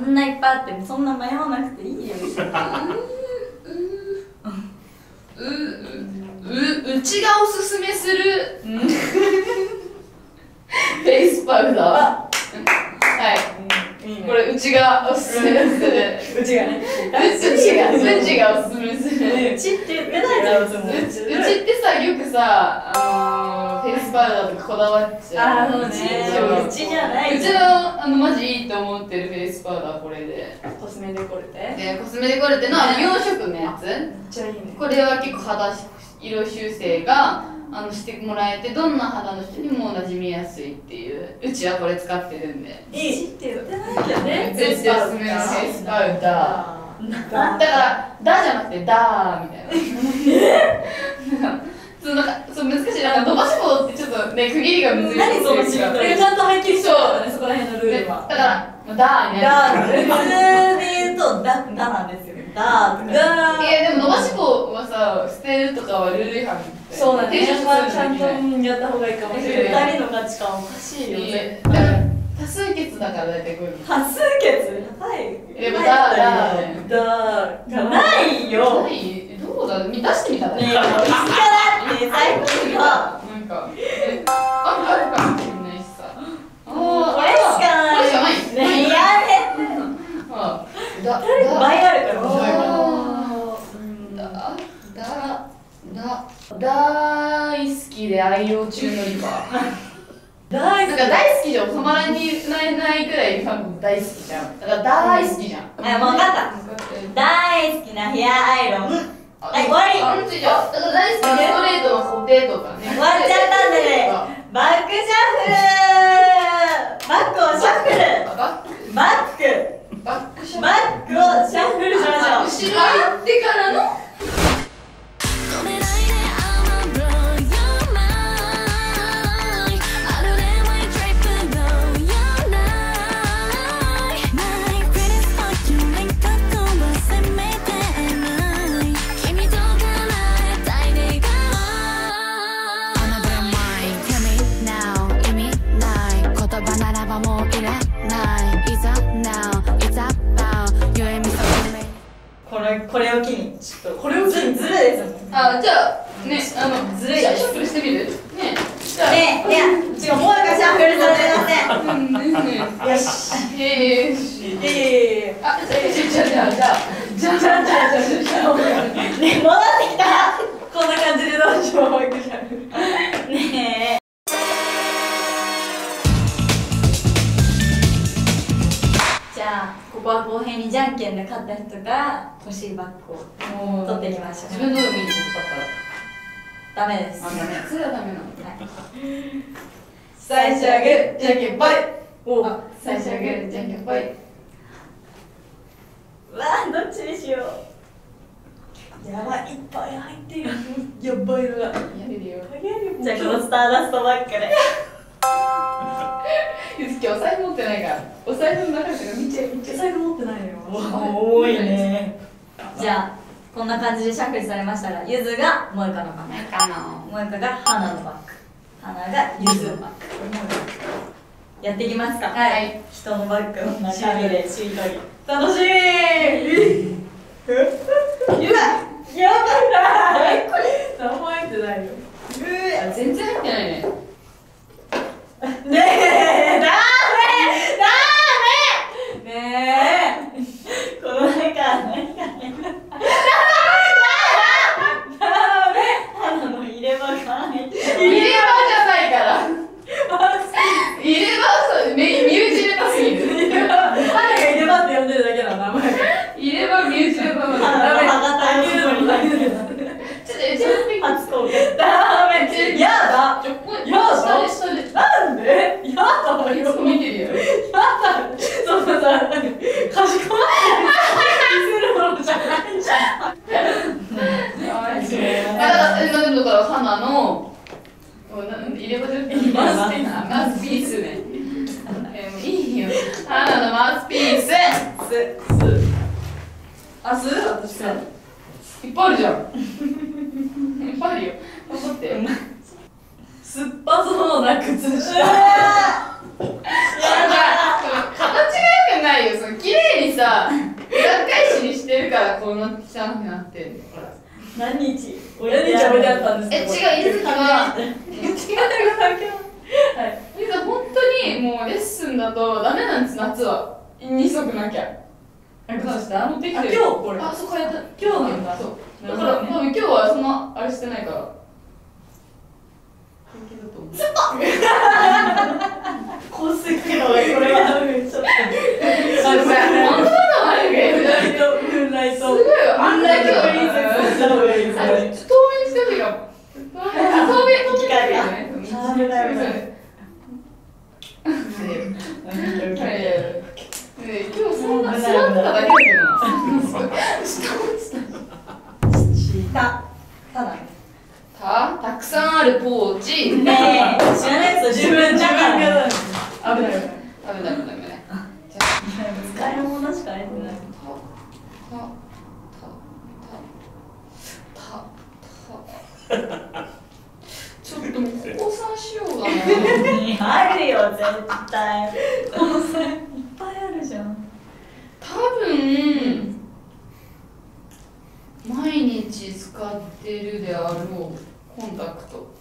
んないっぱいあってそんな迷わなくていいよ。 うちがおすすめするフェイスパウダー。はい、これうちがおすすめする。 うちがね、 うちがおすすめする。 うちって言ってないだろ。うちってさ、よくさ、フェイスパウダーとかこだわっちゃう。 そうね。うちじゃない。 うちのマジいいと思ってるフェイスパウダーこれで。 コスメデコルテ。 コスメデコルテの4色のやつ。 めっちゃいいね。 これは結構肌色修正がしてもらえて、どんな肌の人にも馴染みやすいっていう。うちはこれ使ってるんで。 いいって言ってないけどね。 絶対おすすめのフェイスパウダー。だから「だ」じゃなくて「だ」みたいな。そうなんかそう難しい。なんか伸ばし棒ってちょっとね区切りが難しい。 何その仕事。ちゃんと入ってきそうだね、そこら辺のルールは。 だから「だ」になる。 普通で言うと「だ」なんですよ。だとか。 いやでも伸ばし棒はさ捨てるとかはルール違反。 そうだね。ちゃんとやった方がいいかもしれない。二人の価値観おかしいよね。 多数決だから大体こういうの。 多数決。はい。 でもだないよ。 ない。どうだ。出してみたら。 ねえ、いつからって最高よ。 なんかあるかもしれないしさ。 これしかない。 これしかない。 ねえ、やめて。倍あるから。 大好きで愛用中のリファ。大好きじゃ収まらないくらいリファ大好きじゃん。だから大好きじゃん。 分かった。大好きなヘアアイロン。はい、終わり。 だから大好きなストレートの固定とかね。 終わっちゃったんでね。バックシャッフル。バックをシャッフル。バックをシャッフルしましょう。 後ろ行ってからの。 これを機にちょっとこれを機にズルですよ。 じゃあねずるいシャッフルしてみるね。 じゃあねいや違う、もう一回シャッフルされません。よし。じゃあね戻ってきた。こんな感じでどうしよう。ねえ。じゃあここは公平にじゃんけんで勝った人が欲しいバッグを取っていきましょう。 自分の海にかかったらダメです。 ダメ。それはダメなの。 最初はグー、じゃんけんぽい。 最初はグー、じゃんけんぽい。 うわー、どっちにしよう。やばい、いっぱい入ってる。やばいのが。 やれるよ。 じゃあこのスターダストバッグで。 ゆずきお財布持ってないから。お財布の中で見ちゃう。 お財布持ってないのよ。多いね。じゃあこんな感じでシャッフルされましたが、ゆずが萌香のバッグ、萌香が花のバッグ、花がゆずのバッグ。やっていきますか。 はい。 人のバッグの中身でしりとり。楽しみ。ゆば。やばいな。これ何も入ってないよ。 全然入ってないね。 ねえ、ダメ。ねえ。この中何が入ってる。花の入れ歯が入ってる。 入れ歯じゃないから。入れ歯身内ネタすぎる。 花が入れ歯って呼んでるだけの名前。 入れ歯身内ネタなの。ダメ。 初公開。ダメ。やだ。なんで？やだよ。 いつも見てるよ。 やだ。そんなさ、かしこまって見せるものじゃないじゃん。 だから花の入れ歯じゃなくてマウスピースね。いいよ。花のマウスピース。私さ。いっぱいあるじゃん。いっぱいあるよ。頑張って。 酸っぱそうな靴下。 形が良くないよ。その綺麗にさ、裏返しにしてるからこんな汚くなってんの。ほら。 何日置いてあったんですけど。 違う、ゆずきは、 はいゆず本当にもうレッスンだとダメなんです、夏は。2足なきゃ。 どうした持ってきてる。 今日これ。あ、そう、変えた。今日なんだ。そう。だから、多分今日はそんなあれしてないから。平気だと思う。 香水かけた方がいい、これは。ちょっと。 本当だとあるけど。 ムーンライト。 すごいよ。あんなにプリンセスした方がいいですね。 透明してほしいかも。透明機械だね。 ダメだよね。 今日そんな座ってただけだけどな。たくさんあるポーチ。 ねえ、知らないやつ自分じゃから。 危ない。 危ない。 使い物しか入ってない。 ちょっともう降参しようがな。 あるよ、絶対。この線いっぱいあるじゃん。 多分毎日使ってるであろうコンタクト。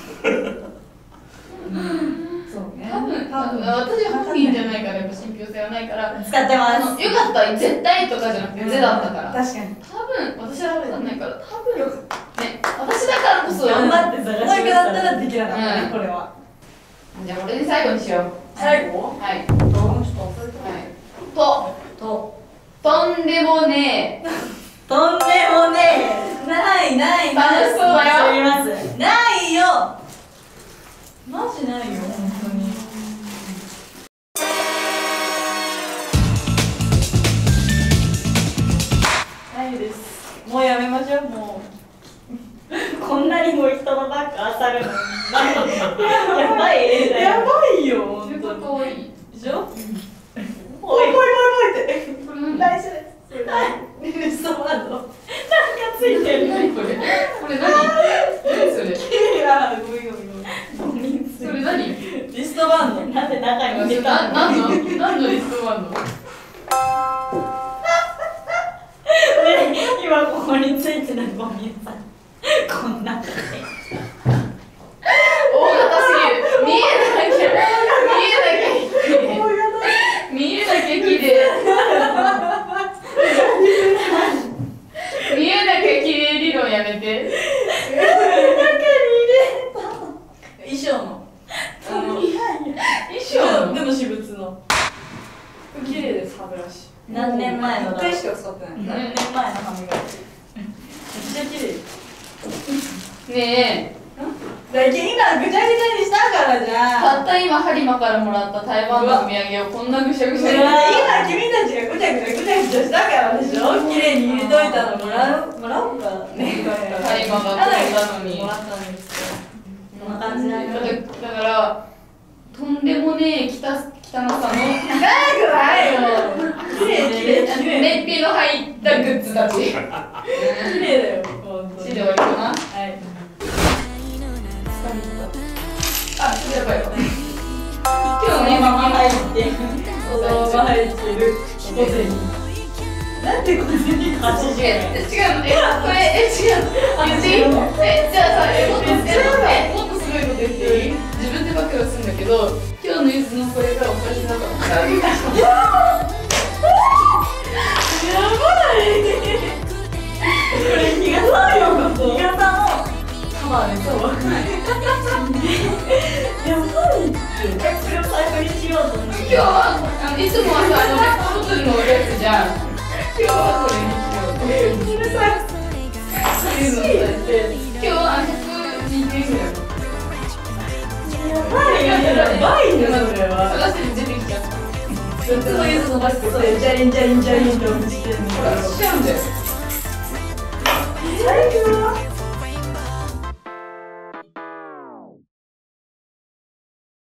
そうね。 多分私本人じゃないからやっぱ信憑性はないから使ってます。 よかった絶対とかじゃなくてゼだったから。 確かに。 多分私は分かんないから多分ね私だからこそ頑張って探してだけだったらできなかったね、 うんこれは。 じゃあこれで最後にしよう。 最後はいちょっと忘れてない。 とんでもねえ。 とんでもねえ。ないないない。 楽しそうだよ。 知ります。ないよ。 マジないよ、本当に。ないです。もうやめましょう、もう。 こんなにも人のバッグあさるの。やばい。 やばいよ、本当に。 かわいい。 でしょ？ おいおいって。 これ何？ 大事です。リストバンド。なんかついてる。 何これ？これ何？何それ？ あ、ごめんごめんごめん。 それ何？ リストバンド。 なんで中に入れたの？ 何のリストバンド？ 今ここについてるゴミさこんな感じ。 大型すぎる。見えなきゃ綺麗。見えなきゃ綺麗理論やめて。 衣装の。 衣装の。 でも私物の。綺麗です、歯ブラシ。 何年前の 1回しか使ってない。 何年前の歯磨き。 めっちゃ綺麗。 ねえ。 だけ今ぐちゃぐちゃにしたからじゃん。 たった今ハリマからもらった台湾のお土産をこんなぐしゃぐしゃに。 今君たちがぐちゃぐちゃしたからでしょ。綺麗に入れといたのもらおうかね。 ハリマがくれたのに。 もらったんですよ。 こんな感じだね。 だからとんでもねえ汚さの長くないよ。綺麗燃費の入ったグッズたち。 綺麗だよ。本当に。 で終わりかな。 はい。 あ、それやばいわ。今日の今今入ってる。 子供が入ってる小銭。なんで小銭80円？ 違うの。これ違うの。じゃあさ、もっとすごいこと言っていい？自分で暴露するんだけど、今日のゆずのこれがおかしなかった。 やばい。これ日傘よ。日傘のカバーでそう。やばいって。 これを財布にしようと思って。 今日はいつもはさ、ペットボトルのやつじゃん。今日はこれにしよう。 うるさい。 今日は120円ぐらい。 やばいね、それは。 探して出てきちゃった。 いつもゆずのバッグでジャリンジャリンジャリンとしてるの。 しちゃうんだよ。 最高。